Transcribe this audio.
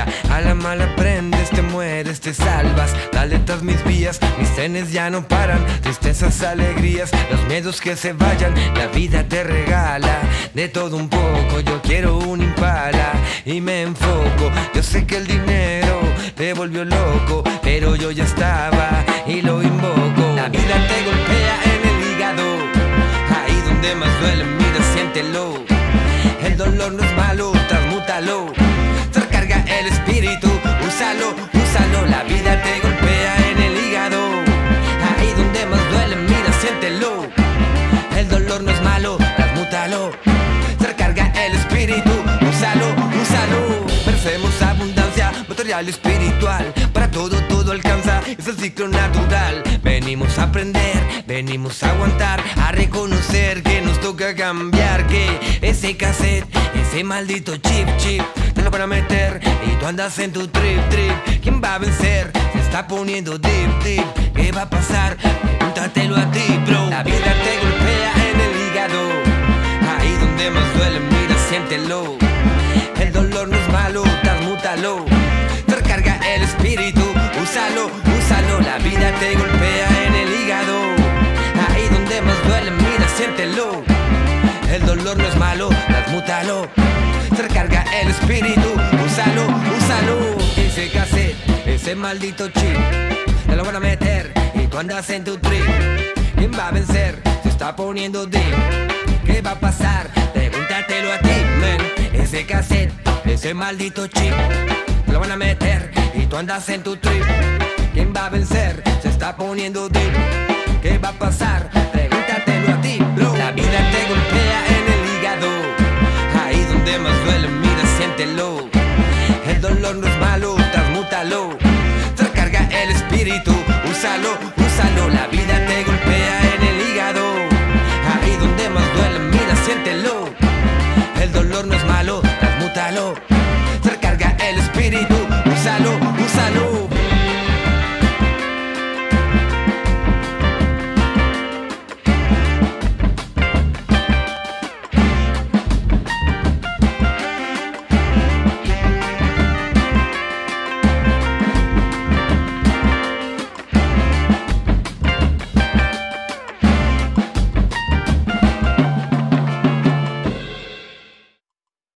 A la mala aprendes, te mueres, te salvas. Dale tras mis vías, mis trenes ya no paran. Tristezas, alegrías, los miedos que se vayan. La vida te regala de todo un poco. Yo quiero un Impala y me enfoco. Yo sé que el dinero te volvió loco, pero yo ya estaba y lo invoco. La vida te golpea en el hígado, ahí donde más duele, mira, siéntelo. El dolor no es malo, transmútalo. Recarga el espíritu, úsalo, úsalo. La vida te golpea en el hígado, ahí donde más duele, mira, siéntelo. El dolor no es malo, transmútalo. Recarga el espíritu, úsalo, úsalo. Merecemos abundancia material y espiritual. Para todo, todo alcanza, es el ciclo natural. Venimos a aprender, venimos a aguantar, a reconocer que nos toca cambiar. Que ese cassette, ese maldito chip, te lo van a meter y tú andas en tu trip. ¿Quién va a vencer? Se está poniendo deep. ¿Qué va a pasar? Pregúntatelo a ti, bro. La vida te golpea en el hígado, ahí donde más duele, mira, siéntelo. El dolor no es malo, transmútalo. Recarga el espíritu, úsalo, úsalo. La vida te golpea en el hígado, ahí donde más duele, mira, siéntelo. El dolor no es malo, transmútalo. Recarga el espíritu, úsalo, úsalo. Ese cassette, ese maldito chip, te lo van a meter y tú andas en tu trip. ¿Quién va a vencer? Se está poniendo deep. ¿Qué va a pasar? Pregúntatelo a ti, man. Ese cassette, ese maldito chip, te lo van a meter y tú andas en tu trip. ¿Quién va a vencer? Se está poniendo deep. ¿Qué va a pasar? Pregúntatelo a ti, bro. La vida te golpea en el hígado, ahí donde más duele, mira, siéntelo. El dolor no es malo, transmútalo. Recarga el espíritu, úsalo,